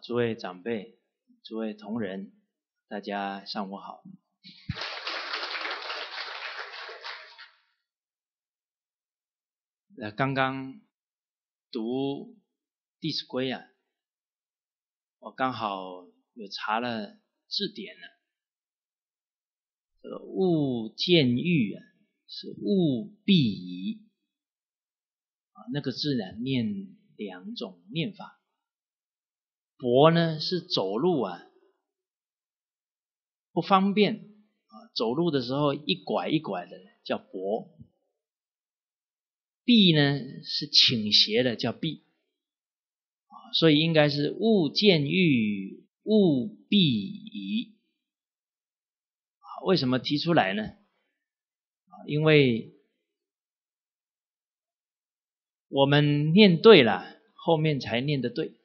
诸位长辈、诸位同仁，大家上午好。刚刚读《弟子规》啊，我刚好有查了字典了。这个勿见欲啊，是勿必疑啊，那个字呢念两种念法。跛呢是走路啊不方便啊，走路的时候一拐一拐的叫跛。避呢是倾斜的叫避啊，所以应该是勿见欲，勿必疑。为什么提出来呢？因为我们念对了，后面才念得对。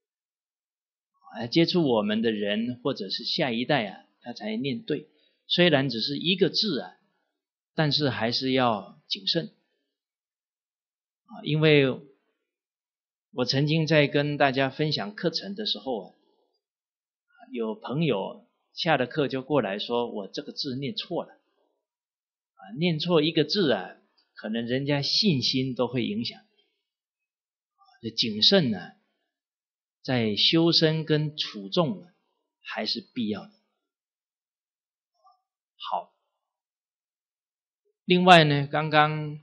接触我们的人或者是下一代啊，他才念对。虽然只是一个字啊，但是还是要谨慎。因为我曾经在跟大家分享课程的时候啊，有朋友下了课就过来说我这个字念错了念错一个字啊，可能人家信心都会影响。谨慎呢，在修身跟处众还是必要的。好，另外呢，刚刚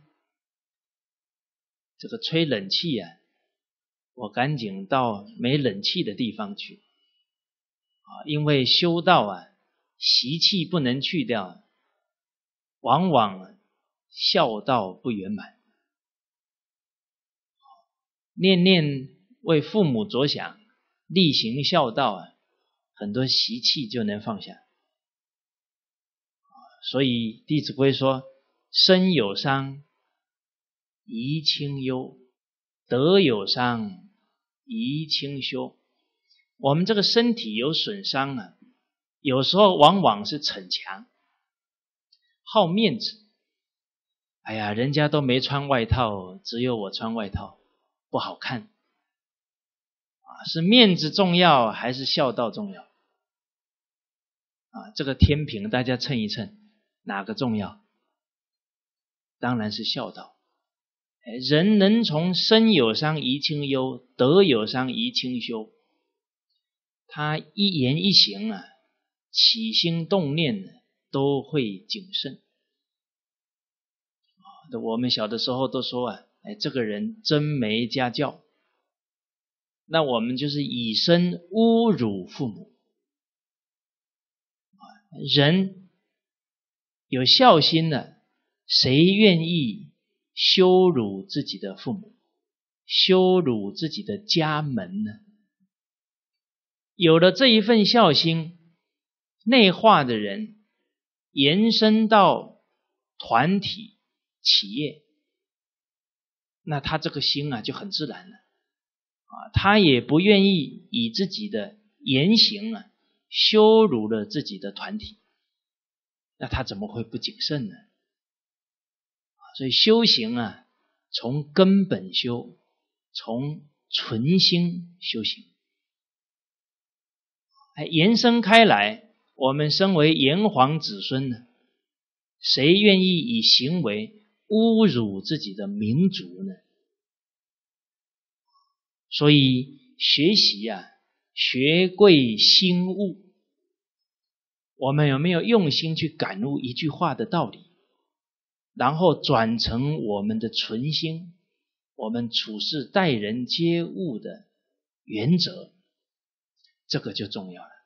这个吹冷气啊，我赶紧到没冷气的地方去因为修道啊，习气不能去掉，往往孝道不圆满。念念为父母着想，力行孝道啊，很多习气就能放下。所以弟子规说，身有伤贻亲忧，德有伤贻亲羞。我们这个身体有损伤啊，有时候往往是逞强，好面子。哎呀，人家都没穿外套，只有我穿外套，不好看是面子重要还是孝道重要这个天平大家称一称，哪个重要？当然是孝道。人能从身有伤贻亲忧，德有伤贻亲羞，他一言一行啊，起心动念都会谨慎。我们小的时候都说这个人真没家教。那我们就是以身侮辱父母。人有孝心的，谁愿意羞辱自己的父母，羞辱自己的家门呢？有了这一份孝心，内化的人延伸到团体企业，那他这个心就很自然了他也不愿意以自己的言行羞辱了自己的团体，那他怎么会不谨慎呢？所以修行从根本修，从存心修行。延伸开来，我们身为炎黄子孙呢，谁愿意以行为侮辱自己的民族呢？所以学习学贵心悟。我们有没有用心去感悟一句话的道理，然后转成我们的存心，我们处事待人接物的原则，这个就重要了。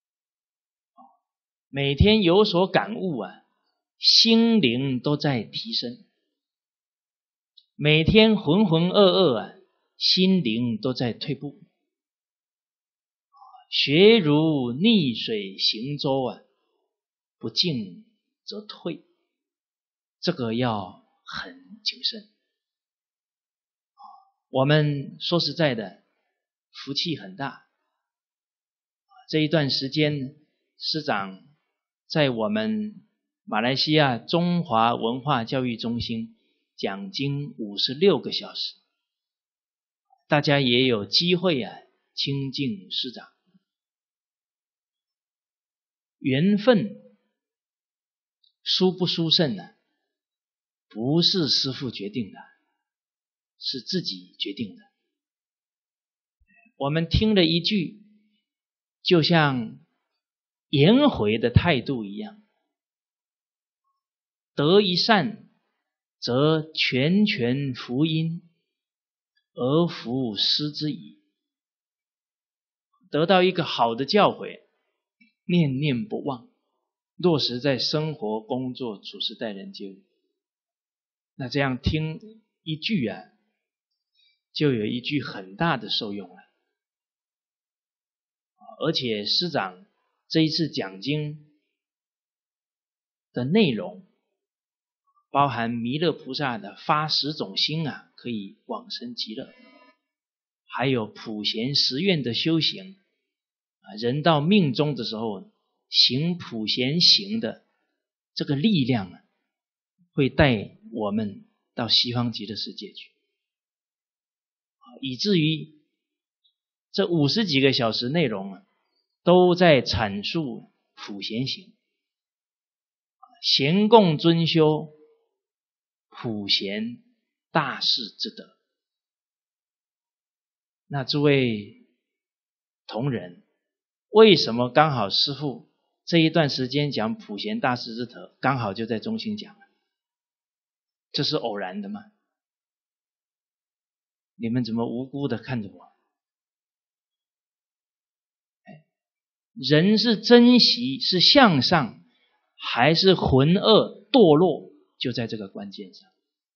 每天有所感悟心灵都在提升。每天浑浑噩噩心灵都在退步。学如逆水行舟不进则退，这个要很谨慎。我们说实在的，福气很大。这一段时间，师长在我们马来西亚中华文化教育中心讲经56个小时，大家也有机会亲近师长。缘分殊不殊胜呢，不是师父决定的，是自己决定的。我们听了一句，就像颜回的态度一样，得一善，则全权福音，而服师之矣。得到一个好的教诲，念念不忘，落实在生活、工作、处事、待人接物。那这样听一句啊，就有一句很大的受用了。而且师长这一次讲经的内容，包含弥勒菩萨的发10种心啊，可以往生极乐，还有普贤10愿的修行啊，人到命终的时候行普贤行的这个力量啊，会带我们到西方极乐世界去，以至于这50几个小时内容啊，都在阐述普贤行，贤共尊修普贤大士之德。那诸位同仁，为什么刚好师父这一段时间讲普贤大士之德，刚好就在中心讲？这是偶然的吗？你们怎么无辜的看着我？人是珍惜，是向上，还是浑恶堕落，就在这个关键上。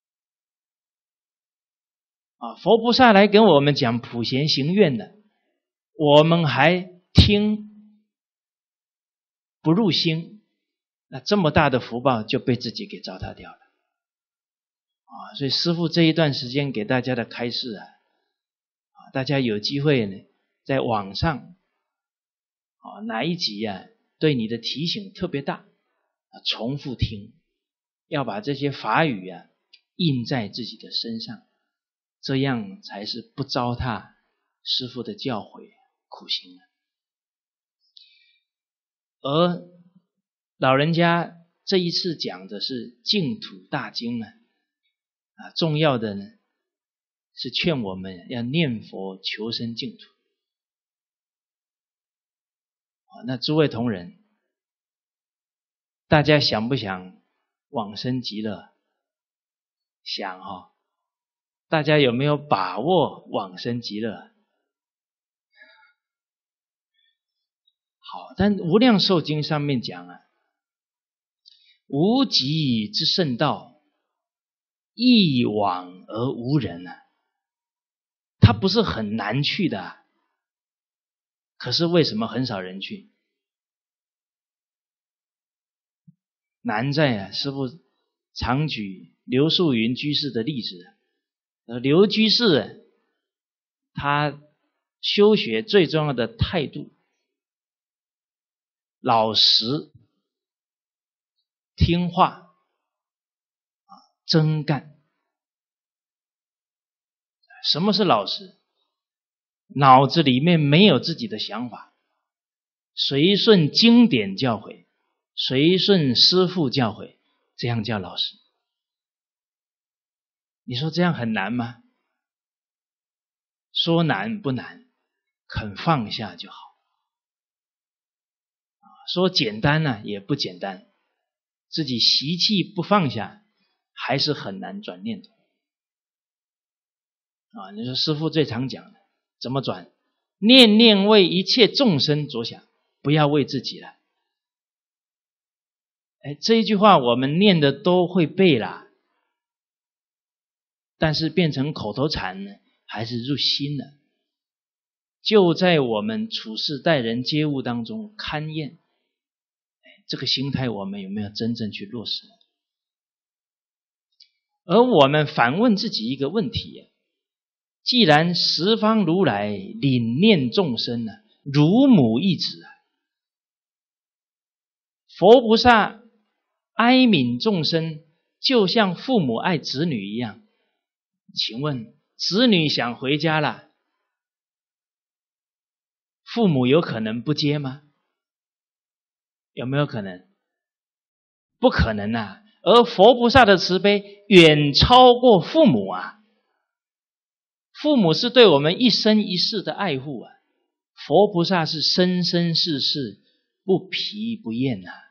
佛菩萨来跟我们讲普贤行愿的，我们还听不入心，那这么大的福报就被自己给糟蹋掉了。所以师父这一段时间给大家的开示啊，大家有机会呢，在网上哪一集啊对你的提醒特别大，重复听，要把这些法语啊印在自己的身上，这样才是不糟蹋师父的教诲苦行。而老人家这一次讲的是净土大经啊，重要的呢是劝我们要念佛求生净土。那诸位同仁，大家想不想往生极乐？想大家有没有把握往生极乐？好，但无量寿经上面讲啊，无极之圣道，一往而无人啊，它不是很难去的可是为什么很少人去？难在师父常举刘素云居士的例子。刘居士他修学最重要的态度，老实、听话、真干。什么是老实？脑子里面没有自己的想法，随顺经典教诲，随顺师父教诲，这样叫老实。你说这样很难吗？说难不难，肯放下就好。说简单呢，也不简单，自己习气不放下，还是很难转念头。你说师父最常讲的，怎么转？念念为一切众生着想，不要为自己了。这一句话我们念的都会背啦，但是变成口头禅呢，还是入心了。就在我们处事待人接物当中勘验，这个心态我们有没有真正去落实？而我们反问自己一个问题，既然十方如来领念众生如母一子佛菩萨哀悯众生，就像父母爱子女一样。请问子女想回家了， 父母有可能不接吗？有没有可能？不可能啊！而佛菩萨的慈悲远超过父母啊！父母是对我们一生一世的爱护啊，佛菩萨是生生世世不疲不厌啊。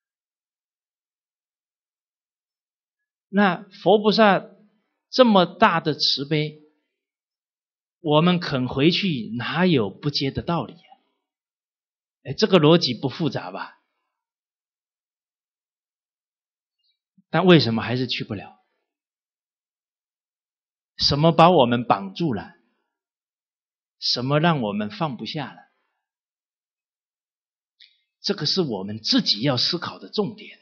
那佛菩萨这么大的慈悲，我们肯回去，哪有不接的道理啊？这个逻辑不复杂吧？但为什么还是去不了？什么把我们绑住了？什么让我们放不下了？这个是我们自己要思考的重点。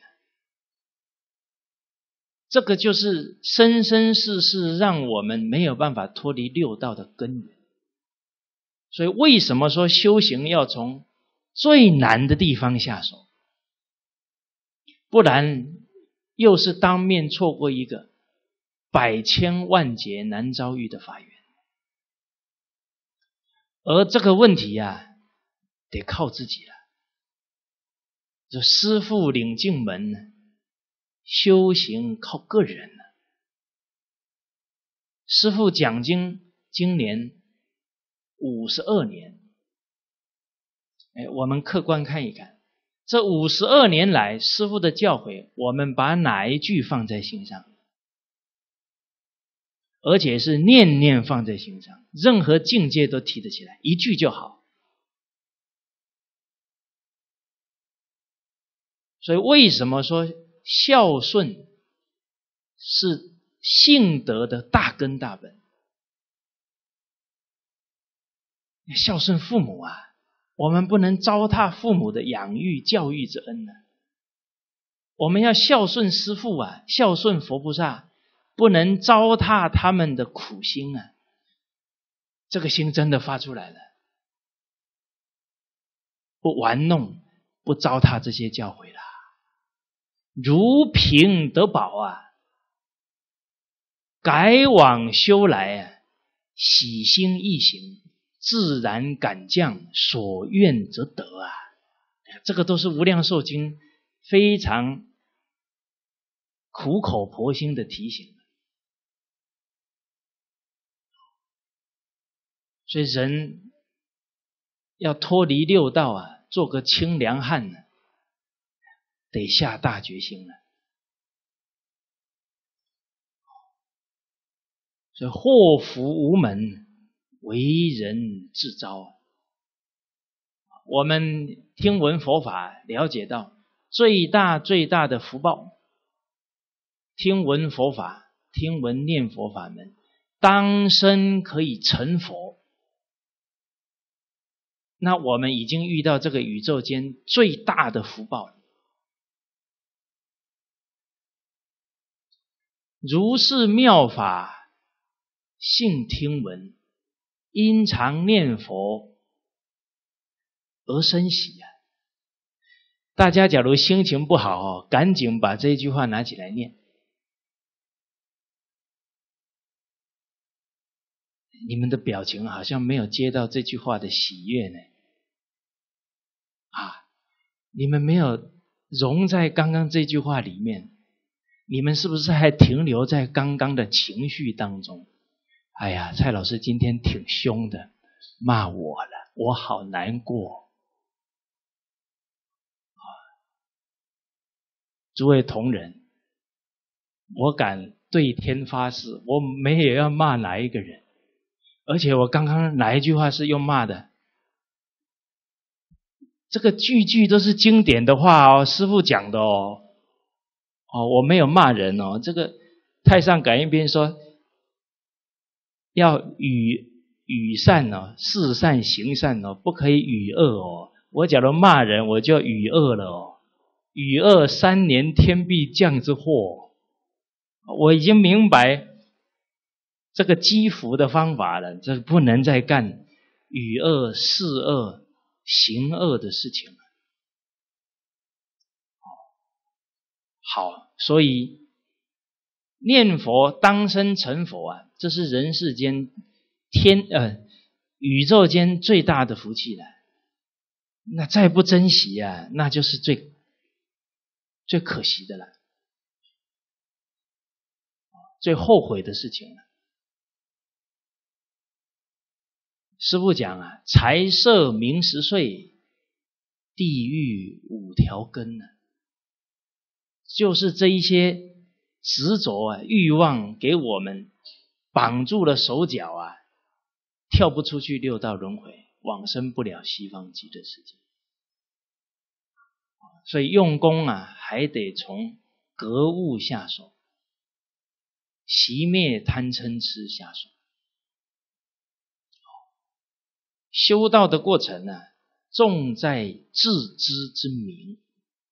这个就是生生世世让我们没有办法脱离六道的根源。所以为什么说修行要从最难的地方下手？不然又是当面错过一个百千万劫难遭遇的法缘。而这个问题啊，得靠自己了。这师父领进门，修行靠个人了。师父讲经今年52年，我们客观看一看，这52年来师父的教诲，我们把哪一句放在心上？而且是念念放在心上，任何境界都提得起来，一句就好。所以为什么说孝顺是性德的大根大本？孝顺父母啊，我们不能糟蹋父母的养育教育之恩啊。我们要孝顺师父啊，孝顺佛菩萨，不能糟蹋他们的苦心啊。这个心真的发出来了，不玩弄，不糟蹋这些教诲啦，如凭得宝啊，改往修来啊，喜心易行，自然感降，所愿则得啊。这个都是无量寿经非常苦口婆心的提醒。所以人要脱离六道啊，做个清凉汉呢，得下大决心了。所以祸福无门，为人自招。我们听闻佛法，了解到最大最大的福报，听闻佛法，听闻念佛法门，当生可以成佛。那我们已经遇到这个宇宙间最大的福报了。如是妙法，信听闻，因常念佛而生喜啊！大家假如心情不好赶紧把这句话拿起来念。你们的表情好像没有接到这句话的喜悦呢。你们没有融在刚刚这句话里面，你们是不是还停留在刚刚的情绪当中？哎呀，蔡老师今天挺凶的，骂我了，我好难过。诸位同仁，我敢对天发誓，我没有要骂哪一个人，而且我刚刚哪一句话是用骂的？这个句句都是经典的话师父讲的我没有骂人这个太上感应篇说要语善事善行善不可以语恶我假如骂人我就语恶了语恶3年天必降之祸。我已经明白这个积福的方法了，这不能再干语恶事恶行恶的事情。好，所以念佛当生成佛这是人世间宇宙间最大的福气了。 那再不珍惜啊，那就是最可惜的了，最后悔的事情了。师父讲啊，财色名食睡，地狱五条根呢，就是这一些执着啊、欲望给我们绑住了手脚啊，跳不出去六道轮回，往生不了西方极乐世界。所以用功啊，还得从格物下手，熄灭贪嗔痴下手。修道的过程呢，重在自知之明，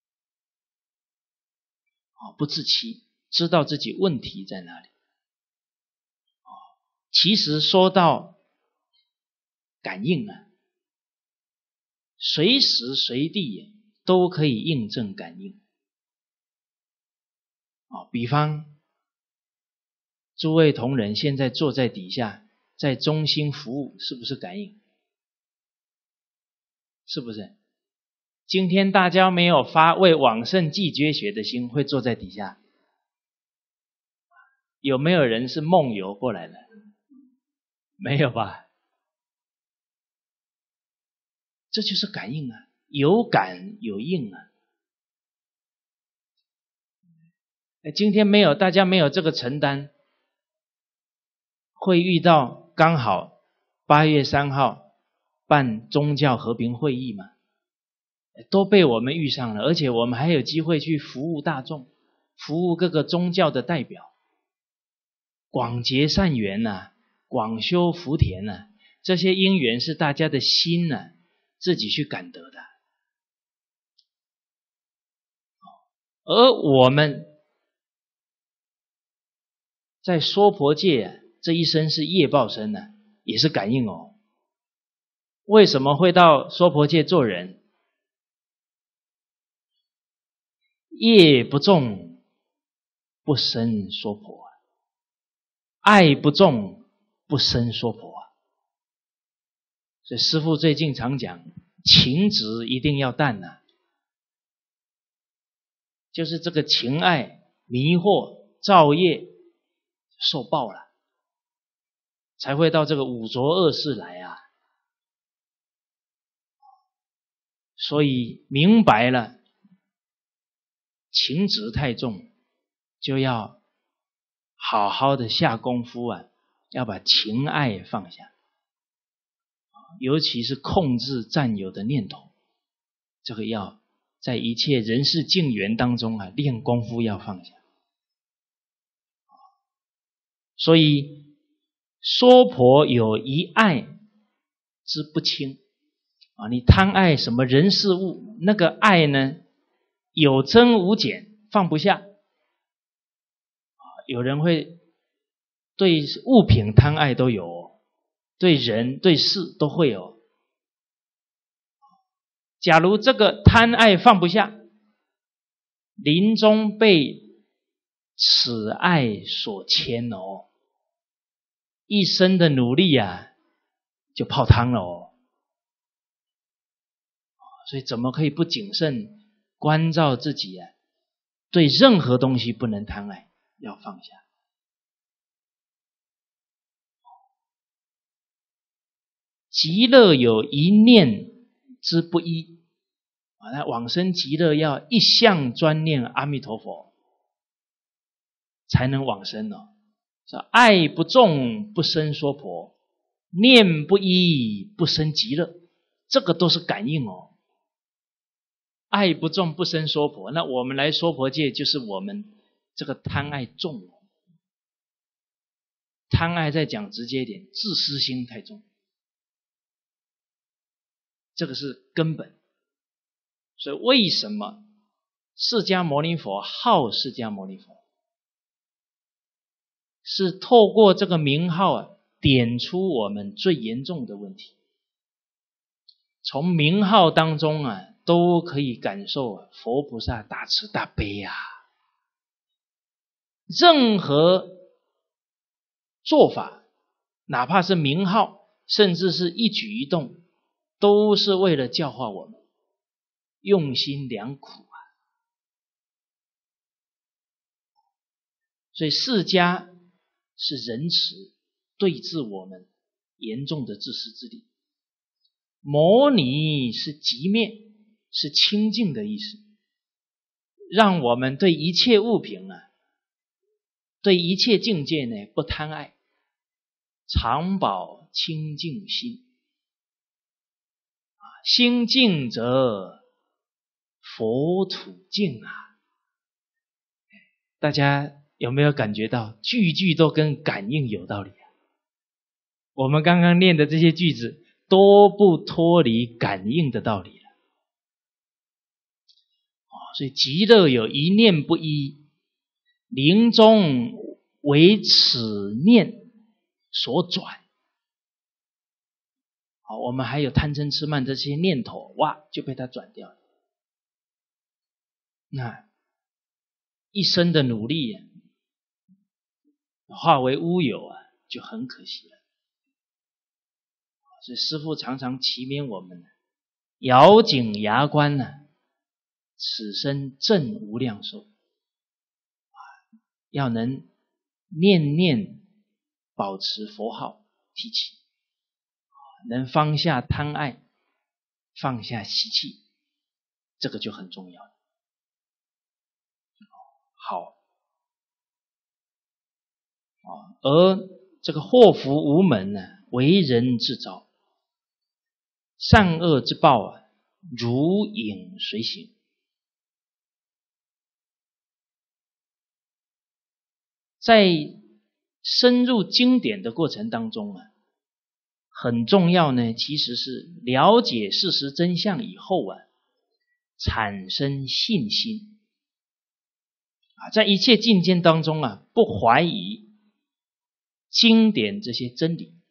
不自欺，知道自己问题在哪里。其实说到感应啊，随时随地都可以印证感应。比方诸位同仁现在坐在底下，在中心服务，是不是感应？是不是？今天大家没有发为往圣继绝学的心，会坐在底下？有没有人是梦游过来的？没有吧？这就是感应啊，有感有应啊。今天大家没有这个承担，会遇到刚好8月3号办宗教和平会议嘛，都被我们遇上了，而且我们还有机会去服务大众，服务各个宗教的代表，广结善缘啊，广修福田啊，这些因缘是大家的心啊，自己去感得的。而我们在娑婆界这一生是业报身呢，也是感应哦。为什么会到娑婆界做人？业不重，不生娑婆；爱不重，不生娑婆。所以师父最近常讲，情执一定要淡啊，就是这个情爱迷惑造业受报了，才会到这个五浊恶世来啊。所以明白了情执太重，就要好好的下功夫啊，要把情爱放下，尤其是控制占有的念头，这个要在一切人世境缘当中啊，练功夫要放下。所以娑婆有一爱之不轻啊，你贪爱什么人事物，那个爱呢，有增无减，放不下。有人会对物品贪爱都有，对人对事都会有。假如这个贪爱放不下，临终被此爱所牵哦，一生的努力啊，就泡汤了哦。所以怎么可以不谨慎关照自己啊？对任何东西不能贪爱，要放下。极乐有一念之不依，那往生极乐要一向专念阿弥陀佛，才能往生哦。爱不重不生娑婆，念不依不生极乐，这个都是感应哦。爱不重不生娑婆，那我们来娑婆界就是我们这个贪爱重。贪爱再讲直接一点，自私心太重，这个是根本。所以为什么释迦牟尼佛号释迦牟尼佛，是透过这个名号啊，点出我们最严重的问题。从名号当中啊，都可以感受佛菩萨大慈大悲啊。任何做法，哪怕是名号，甚至是一举一动，都是为了教化我们。 用心良苦啊。所以释迦是仁慈，对治我们严重的自私自利。摩尼是寂灭，是清净的意思，让我们对一切物品啊，对一切境界呢不贪爱，常保清净心。心净则佛土净啊！大家有没有感觉到句句都跟感应有道理啊？我们刚刚念的这些句子都不脱离感应的道理了。所以极乐有一念不依，临终为此念所转。好，我们还有贪嗔痴慢这些念头，哇，就被他转掉了。那一生的努力化为乌有啊，就很可惜了。所以师父常常祈勉我们，咬紧牙关呢，此生正无量寿，要能念念保持佛号提起，能放下贪爱，放下习气，这个就很重要。好，而这个祸福无门呢，为人自招，善恶之报啊，如影随形。在深入经典的过程当中啊，很重要呢，其实是了解事实真相以后啊，产生信心啊，在一切境界当中啊，不怀疑经典这些真理，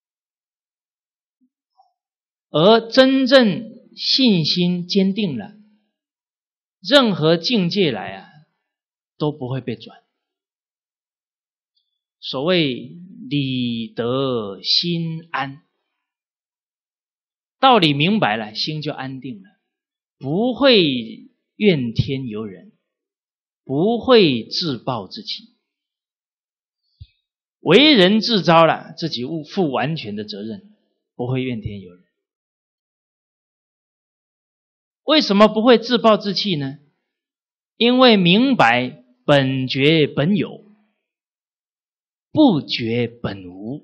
而真正信心坚定了，任何境界来啊，都不会被转。所谓理得心安，道理明白了，心就安定了，不会怨天尤人，不会自暴自弃，为人自招了，自己负完全的责任，不会怨天尤人。为什么不会自暴自弃呢？因为明白本觉本有，不觉本无。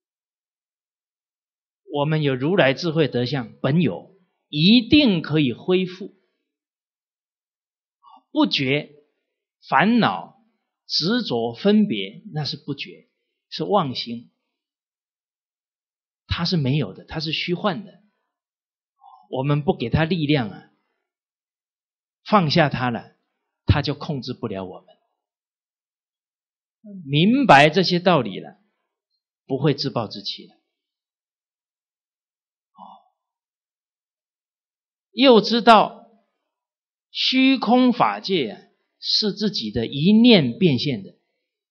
我们有如来智慧德相本有，一定可以恢复。不觉烦恼执着分别，那是不觉，是妄心，它是没有的，它是虚幻的。我们不给它力量啊，放下它了，它就控制不了我们。明白这些道理了，不会自暴自弃了。又知道虚空法界啊，是自己的一念变现的。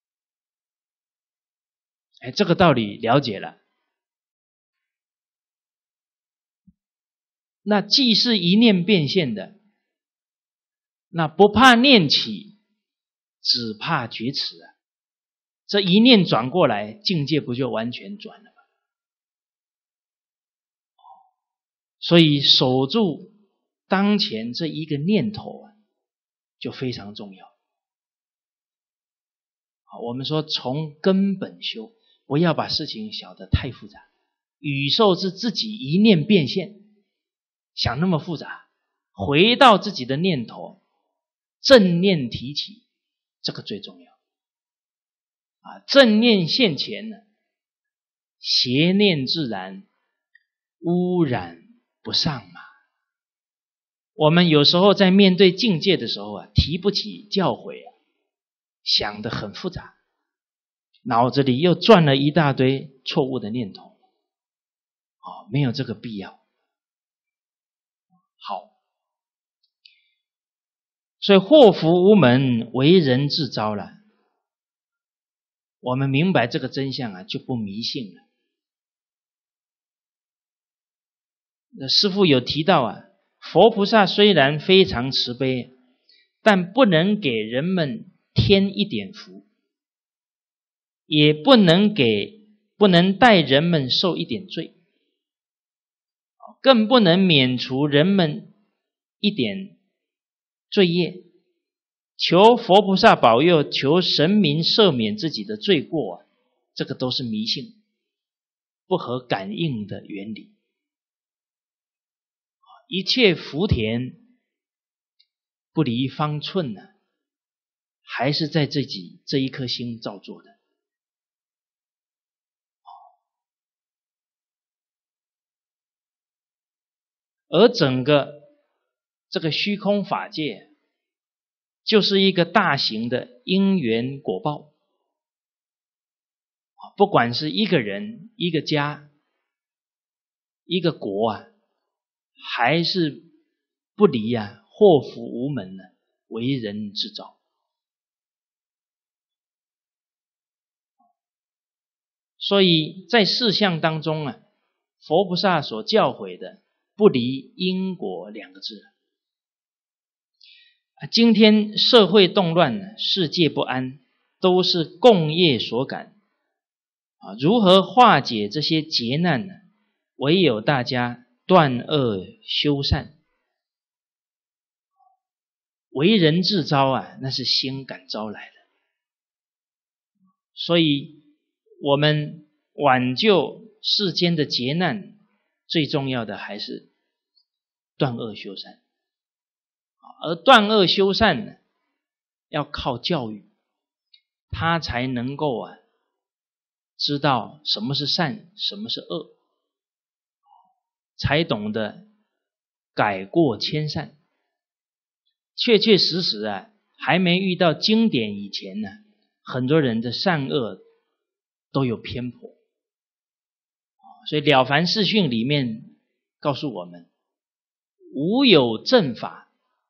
这个道理了解了，那既是一念变现的，那不怕念起，只怕觉迟啊。这一念转过来，境界不就完全转了吗？所以守住当前这一个念头啊，就非常重要。我们说从根本修，不要把事情想得太复杂。宇宙是自己一念变现，想那么复杂，回到自己的念头，正念提起，这个最重要。正念现前呢，邪念自然污染不上嘛。我们有时候在面对境界的时候啊，提不起教诲啊，想得很复杂，脑子里又转了一大堆错误的念头，没有这个必要。好，所以祸福无门，为人自招了。我们明白这个真相啊，就不迷信了。师父有提到啊， 佛菩萨虽然非常慈悲，但不能给人们添一点福，也不能带人们受一点罪，更不能免除人们一点罪业。求佛菩萨保佑，求神明赦免自己的罪过，这个都是迷信，不合感应的原理。一切福田不离方寸呢，还是在自己这一颗心造作的。而整个这个虚空法界就是一个大型的因缘果报，不管是一个人、一个家、一个国啊，还是不离啊祸福无门呢，为人之造。所以在事项当中啊，佛菩萨所教诲的不离因果两个字。今天社会动乱，世界不安，都是共业所感。如何化解这些劫难呢？唯有大家断恶修善。为人自招啊，那是心感招来的。所以我们挽救世间的劫难，最重要的还是断恶修善。而断恶修善呢，要靠教育，他才能够知道什么是善，什么是恶，才懂得改过迁善。确确实实还没遇到经典以前呢，很多人的善恶都有偏颇。所以《了凡四训》里面告诉我们，无有正法，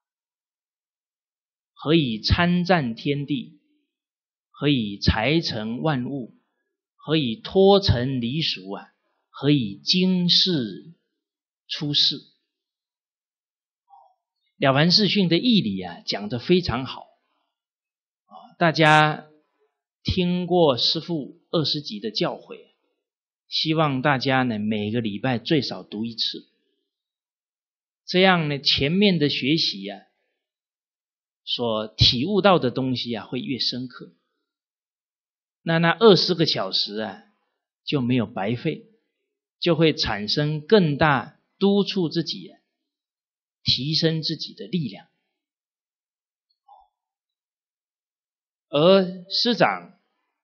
何以参赞天地？何以裁成万物？何以脱尘离俗何以经世出世？了凡四训的义理讲得非常好。大家听过师父20集的教诲，希望大家呢每个礼拜最少读一次，这样呢前面的学习所体悟到的东西会越深刻。那20个小时就没有白费，就会产生更大督促自己提升自己的力量。而师长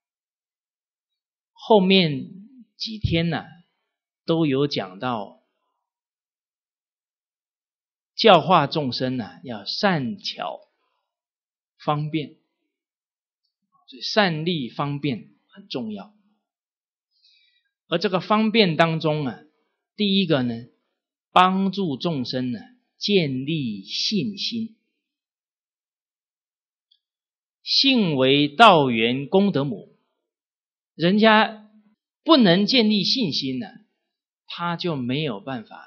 后面几天都有讲到教化众生要善巧方便，所以善利方便很重要。而这个方便当中第一个呢，帮助众生建立信心。信为道源功德母，人家不能建立信心他就没有办法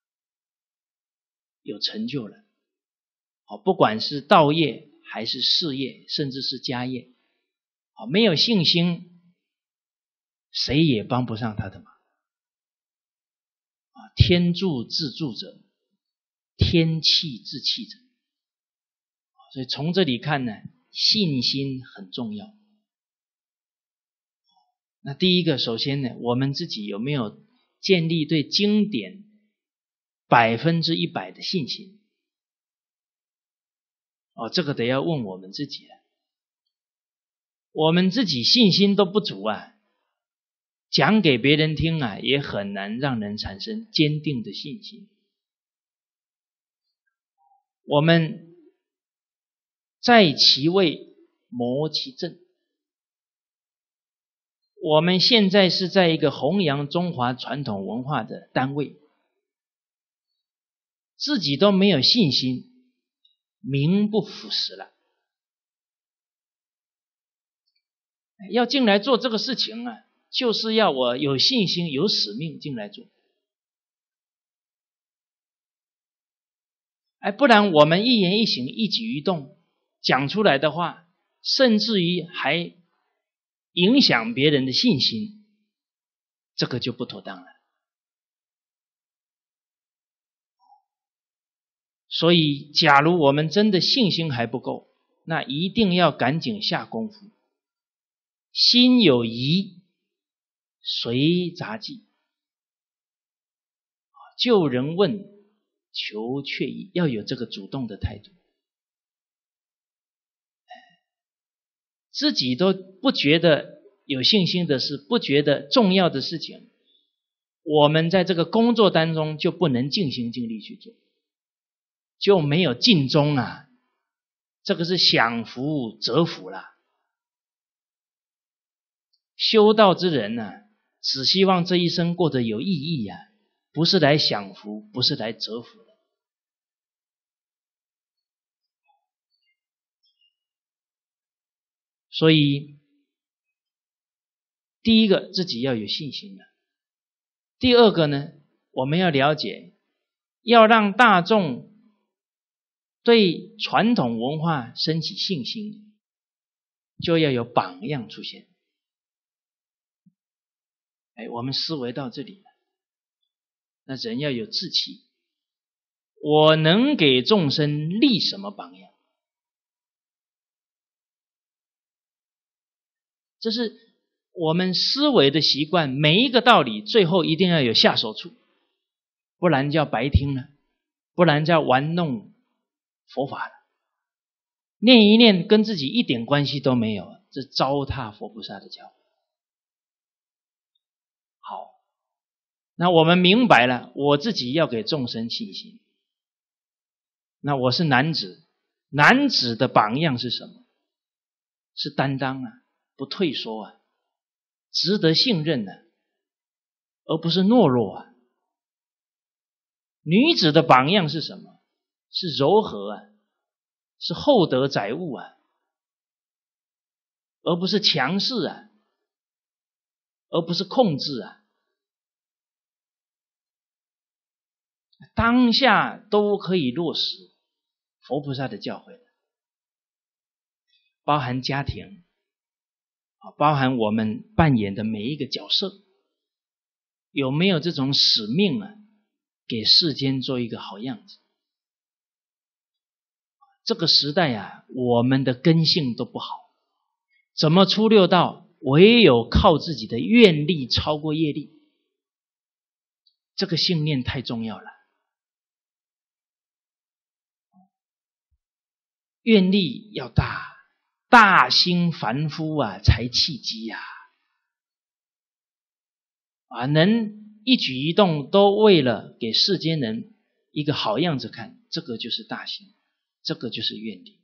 有成就了。不管是道业还是事业，甚至是家业，没有信心，谁也帮不上他的忙。天助自助者，天弃自弃者。所以从这里看呢，信心很重要。那第一个，首先呢，我们自己有没有建立对经典100%的信心？这个得要问我们自己了。我们自己信心都不足讲给别人听也很难让人产生坚定的信心。我们在其位谋其政。我们现在是在一个弘扬中华传统文化的单位，自己都没有信心，名不副实了。要进来做这个事情就是要我有信心有使命进来做。 不然我们一言一行一举一动讲出来的话，甚至于还影响别人的信心，这个就不妥当了。所以假如我们真的信心还不够，那一定要赶紧下功夫。心有疑，随杂记，就人问，求确疑，要有这个主动的态度。自己都不觉得有信心的事，不觉得重要的事情，我们在这个工作当中就不能尽心尽力去做，就没有尽忠啊。这个是享福折福啦。修道之人啊，只希望这一生过得有意义啊，不是来享福，不是来折福的。所以第一个自己要有信心了。第二个呢，我们要了解，要让大众对传统文化升起信心，就要有榜样出现。我们思维到这里了，那人要有志气，我能给众生立什么榜样？这是我们思维的习惯，每一个道理最后一定要有下手处，不然叫白听了，不然叫玩弄佛法了。念一念跟自己一点关系都没有，这糟蹋佛菩萨的教。好，那我们明白了，我自己要给众生信心。那我是男子，男子的榜样是什么？是担当啊，不退缩啊，值得信任啊，而不是懦弱啊。女子的榜样是什么？是柔和啊，是厚德载物啊，而不是强势啊，而不是控制啊。当下都可以落实佛菩萨的教诲，包含家庭，包含我们扮演的每一个角色，有没有这种使命啊？给世间做一个好样子。这个时代啊，我们的根性都不好，怎么出六道？唯有靠自己的愿力超过业力，这个信念太重要了。愿力要大，大兴凡夫啊，才契机啊！能一举一动都为了给世间人一个好样子看，这个就是大兴，这个就是愿力。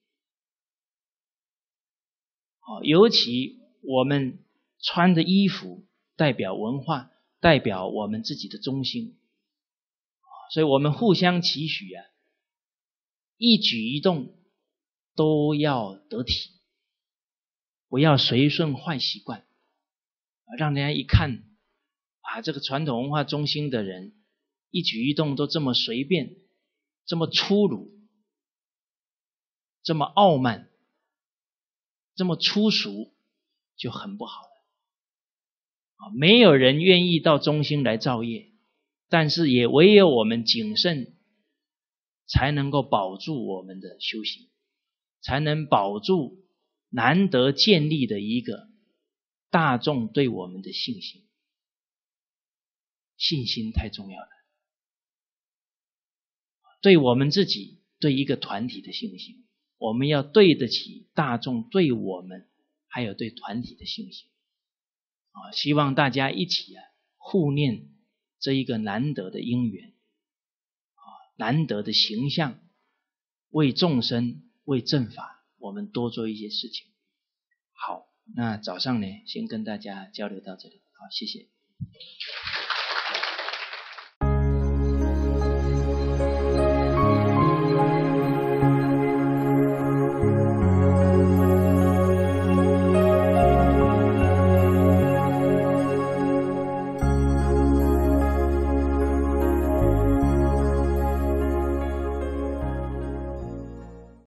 尤其我们穿的衣服代表文化，代表我们自己的中心，所以我们互相期许啊，一举一动都要得体，不要随顺坏习惯，让人家一看这个传统文化中心的人一举一动都这么随便，这么粗鲁，这么傲慢，这么粗俗，就很不好了。没有人愿意到中心来造业，但是也唯有我们谨慎，才能够保住我们的修行，才能保住难得建立的一个大众对我们的信心。信心太重要了，对我们自己，对一个团体的信心，我们要对得起大众对我们还有对团体的信心。希望大家一起护念这一个难得的因缘，难得的形象，为众生为正法，我们多做一些事情。好，那早上呢，先跟大家交流到这里。好，谢谢。